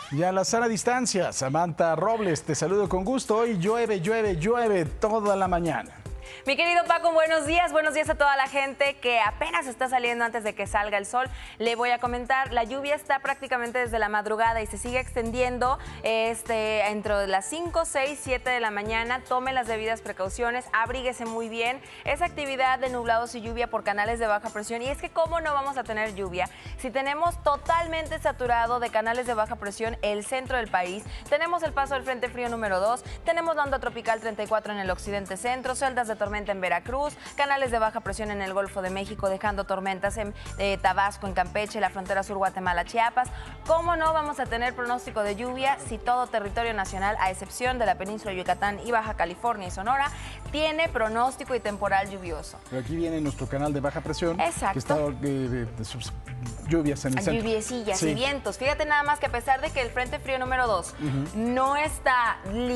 Y a la sana distancia, Samantha Robles, te saludo con gusto. Hoy llueve, llueve, llueve toda la mañana. Mi querido Paco, buenos días a toda la gente que apenas está saliendo antes de que salga el sol. Le voy a comentar, la lluvia está prácticamente desde la madrugada y se sigue extendiendo entre las 5, 6, 7 de la mañana. Tome las debidas precauciones, abríguese muy bien. Es actividad de nublados y lluvia por canales de baja presión. Y es que ¿cómo no vamos a tener lluvia si tenemos totalmente saturado de canales de baja presión el centro del país? Tenemos el paso del Frente Frío número 2, tenemos la onda tropical 34 en el occidente centro, celdas de tormenta en Veracruz, canales de baja presión en el Golfo de México, dejando tormentas en Tabasco, en Campeche, la frontera sur Guatemala, Chiapas. ¿Cómo no vamos a tener pronóstico de lluvia si todo territorio nacional, a excepción de la península de Yucatán y Baja California y Sonora, tiene pronóstico y temporal lluvioso? Pero aquí viene nuestro canal de baja presión. Exacto. Que está sus lluvias en el centro. Lluviecillas Sí. y vientos. Fíjate nada más que a pesar de que el Frente Frío número 2 no está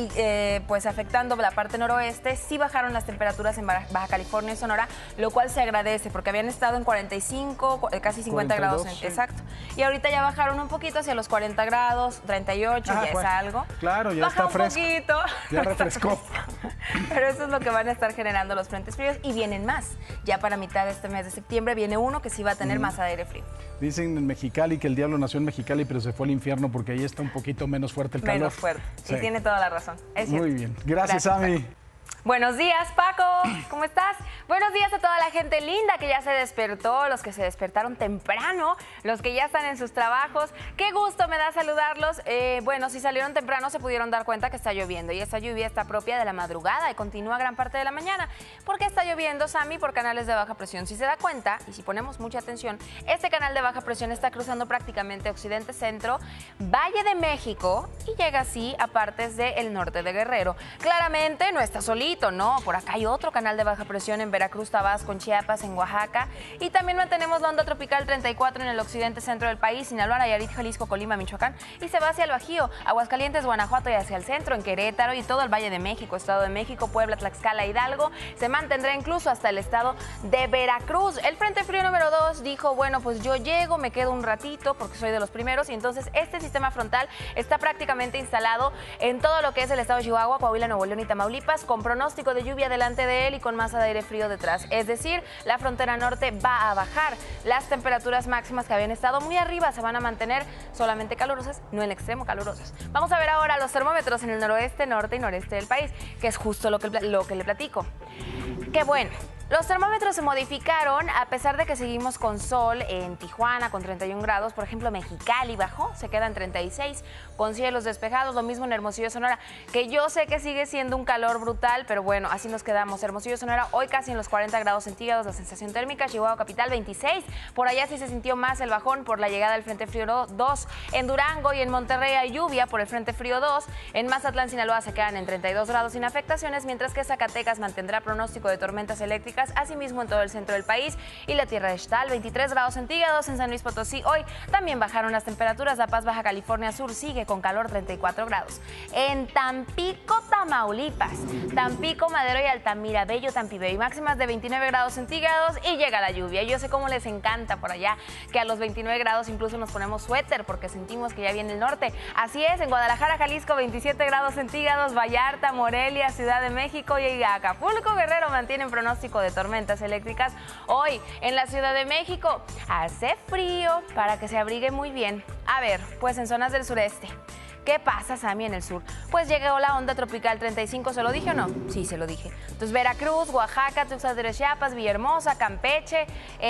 pues afectando la parte noroeste, sí bajaron las temperaturas en Baja California y Sonora, lo cual se agradece porque habían estado en 45, casi 50 42, grados. sí. Exacto. Y ahorita ya bajaron un poquito hacia los 40 grados, 38, ya bueno, es algo. Claro, ya Baja está un fresco. poquito. Ya refrescó. Pero eso es lo que van a estar generando los frentes fríos y vienen más. Ya para mitad de este mes de septiembre viene uno que sí va a tener más aire frío. Dicen en Mexicali que el diablo nació en Mexicali, pero se fue al infierno porque ahí está un poquito menos fuerte el calor. Menos fuerte. Sí. Y tiene toda la razón. Es cierto. Muy bien. Gracias, Ami. Paco. Buenos días, Paco. ¿Cómo estás? Buenos días a toda la gente linda que ya se despertó, los que se despertaron temprano, los que ya están en sus trabajos. Qué gusto me da saludarlos. Bueno, si salieron temprano se pudieron dar cuenta que está lloviendo y esta lluvia está propia de la madrugada y continúa gran parte de la mañana. ¿Por qué está lloviendo, Sammy? Por canales de baja presión. Si se da cuenta y si ponemos mucha atención, este canal de baja presión está cruzando prácticamente occidente, centro, Valle de México y llega así a partes del norte de Guerrero. Claramente no está solito. No, por acá hay otro canal de baja presión en Veracruz, Tabasco, en Chiapas, en Oaxaca. Y también mantenemos la onda tropical 34 en el occidente centro del país, Sinaloa, Nayarit, Jalisco, Colima, Michoacán. Y se va hacia el Bajío, Aguascalientes, Guanajuato y hacia el centro, en Querétaro y todo el Valle de México, Estado de México, Puebla, Tlaxcala, Hidalgo. Se mantendrá incluso hasta el estado de Veracruz. El Frente Frío número 2 dijo, bueno, pues yo llego, me quedo un ratito porque soy de los primeros. Y entonces este sistema frontal está prácticamente instalado en todo lo que es el estado de Chihuahua, Coahuila, Nuevo León y Tamaulipas, con pronóstico de lluvia delante de él y con masa de aire frío detrás. Es decir, la frontera norte va a bajar. Las temperaturas máximas que habían estado muy arriba se van a mantener solamente calurosas, no en extremo calurosas. Vamos a ver ahora los termómetros en el noroeste, norte y noreste del país, que es justo lo que le platico. Qué bueno. Los termómetros se modificaron a pesar de que seguimos con sol en Tijuana con 31 grados. Por ejemplo, Mexicali bajó, se queda en 36 con cielos despejados. Lo mismo en Hermosillo, Sonora, que yo sé que sigue siendo un calor brutal, pero bueno, así nos quedamos. Hermosillo, Sonora, hoy casi en los 40 grados centígrados la sensación térmica. Chihuahua capital 26. Por allá sí se sintió más el bajón por la llegada del Frente Frío 2. En Durango y en Monterrey hay lluvia por el Frente Frío 2. En Mazatlán, Sinaloa se quedan en 32 grados sin afectaciones, mientras que Zacatecas mantendrá pronóstico de tormentas eléctricas. Asimismo en todo el centro del país y la Tierra de Xtal, 23 grados centígrados. En San Luis Potosí hoy también bajaron las temperaturas. La Paz, Baja California Sur sigue con calor, 34 grados. En Tampico, Tamaulipas, Tampico, Madero y Altamira, Bello, Tampibey, máximas de 29 grados centígrados y llega la lluvia. Yo sé cómo les encanta por allá, que a los 29 grados incluso nos ponemos suéter porque sentimos que ya viene el norte. Así es, en Guadalajara, Jalisco, 27 grados centígrados, Vallarta, Morelia, Ciudad de México y Acapulco, Guerrero mantienen pronóstico de tormentas eléctricas. Hoy en la Ciudad de México hace frío para que se abrigue muy bien. A ver, pues en zonas del sureste. ¿Qué pasa, Sammy, en el sur? Pues llegó la onda tropical 35, ¿se lo dije o no? Sí, se lo dije. Entonces, Veracruz, Oaxaca, Tuxtla de Chiapas, Villahermosa, Campeche,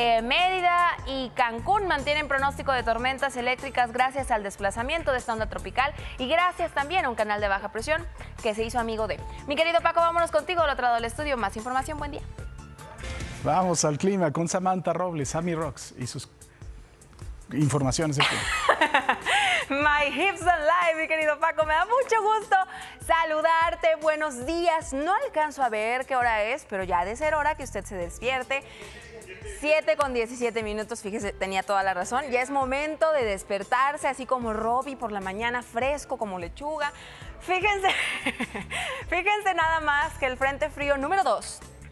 Mérida y Cancún mantienen pronóstico de tormentas eléctricas gracias al desplazamiento de esta onda tropical y gracias también a un canal de baja presión que se hizo amigo de. Mi querido Paco, vámonos contigo al otro lado del estudio. Más información, buen día. Vamos al clima con Samantha Robles, Ami Rocks y sus informaciones. My Hips Alive, mi querido Paco, me da mucho gusto saludarte. Buenos días. No alcanzo a ver qué hora es, pero ya ha de ser hora que usted se despierte. 7:17, fíjese, tenía toda la razón. Ya es momento de despertarse, así como Robbie por la mañana, fresco como lechuga. Fíjense nada más que el Frente Frío número 2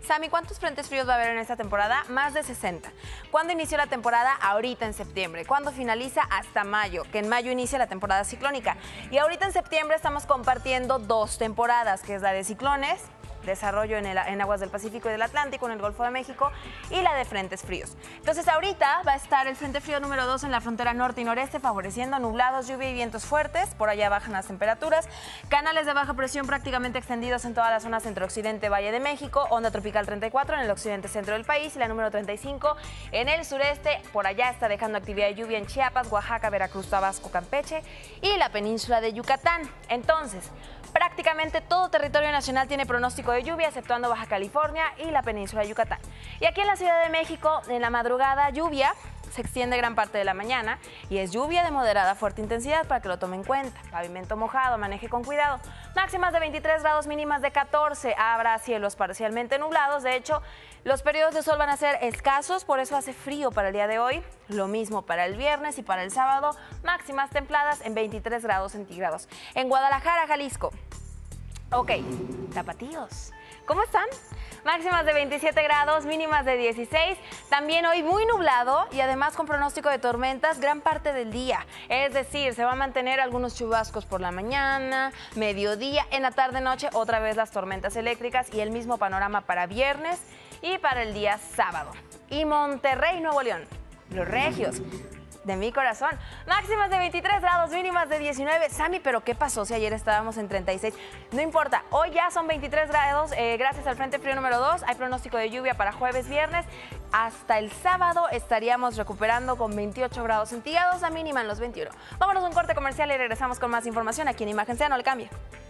Sammy, ¿cuántos frentes fríos va a haber en esta temporada? Más de 60. ¿Cuándo inició la temporada? Ahorita en septiembre. ¿Cuándo finaliza? Hasta mayo, que en mayo inicia la temporada ciclónica. Y ahorita en septiembre estamos compartiendo 2 temporadas, que es la de ciclones, desarrollo en aguas del Pacífico y del Atlántico, en el Golfo de México, y la de frentes fríos. Entonces ahorita va a estar el frente frío número 2 en la frontera norte y noreste, favoreciendo nublados, lluvia y vientos fuertes. Por allá bajan las temperaturas. Canales de baja presión prácticamente extendidos en toda la zona centro-occidente, Valle de México, onda tropical 34 en el occidente centro del país y la número 35 en el sureste. Por allá está dejando actividad de lluvia en Chiapas, Oaxaca, Veracruz, Tabasco, Campeche y la península de Yucatán. Entonces, prácticamente todo territorio nacional tiene pronóstico de lluvia, exceptuando Baja California y la península de Yucatán. Y aquí en la Ciudad de México, en la madrugada, lluvia se extiende gran parte de la mañana y es lluvia de moderada a fuerte intensidad para que lo tome en cuenta. Pavimento mojado, maneje con cuidado. Máximas de 23 grados, mínimas de 14. Habrá cielos parcialmente nublados. De hecho, los periodos de sol van a ser escasos, por eso hace frío para el día de hoy. Lo mismo para el viernes y para el sábado. Máximas templadas en 23 grados centígrados. En Guadalajara, Jalisco. Ok, tapatíos. ¿Cómo están? Máximas de 27 grados, mínimas de 16. También hoy muy nublado y además con pronóstico de tormentas gran parte del día. Es decir, se va a mantener algunos chubascos por la mañana, mediodía, en la tarde-noche otra vez las tormentas eléctricas y el mismo panorama para viernes y para el día sábado. Y Monterrey, Nuevo León, los regios de mi corazón. Máximas de 23 grados, mínimas de 19. Sammy, ¿pero qué pasó si ayer estábamos en 36? No importa, hoy ya son 23 grados gracias al Frente Frío número 2. Hay pronóstico de lluvia para jueves, viernes. Hasta el sábado estaríamos recuperando con 28 grados centígrados, la mínima en los 21. Vámonos a un corte comercial y regresamos con más información aquí en Imagen Sea, no le cambie.